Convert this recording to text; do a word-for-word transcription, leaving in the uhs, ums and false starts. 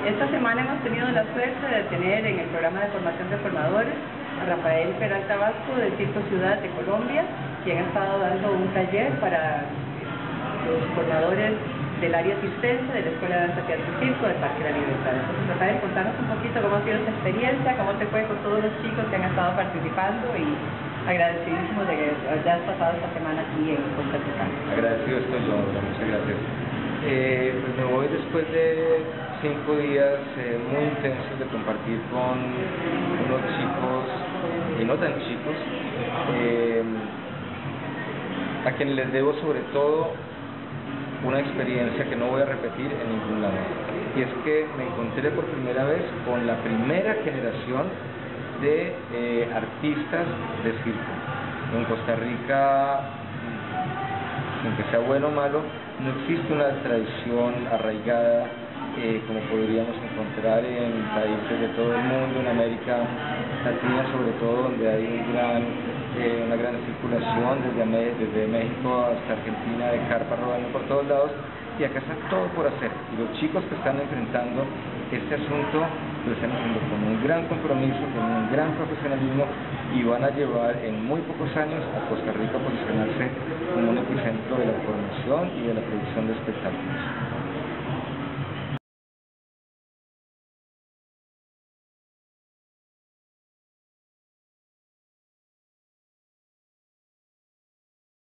Esta semana hemos tenido la suerte de tener en el programa de formación de formadores a Rafael Peralta Vasco de Circo Ciudad de Colombia, quien ha estado dando un taller para los formadores del área asistencia de la Escuela de Danza Teatro y Circo del Parque de la Libertad. Entonces, Rafael, contanos un poquito cómo ha sido esta experiencia, cómo te fue con todos los chicos que han estado participando y agradecidísimos de que hayas pasado esta semana aquí en Costa Rica. Agradecido estoy yo, muchas gracias. Eh, pues me voy después de cinco días eh, muy intensos de compartir con unos chicos y no tan chicos, eh, a quienes les debo sobre todo una experiencia que no voy a repetir en ningún lado, y es que me encontré por primera vez con la primera generación de eh, artistas de circo. En Costa Rica, sin que sea bueno o malo, no existe una tradición arraigada eh, como podríamos encontrar en países de todo el mundo, en América Latina sobre todo, donde hay un gran, eh, una gran circulación desde, desde México hasta Argentina, de carpas rodando por todos lados, y acá está todo por hacer, y los chicos que están enfrentando este asunto lo están haciendo con un gran compromiso, con un gran profesionalismo, y van a llevar en muy pocos años a Costa Rica a posicionarse como un epicentro de la formación y de la producción de espectáculos.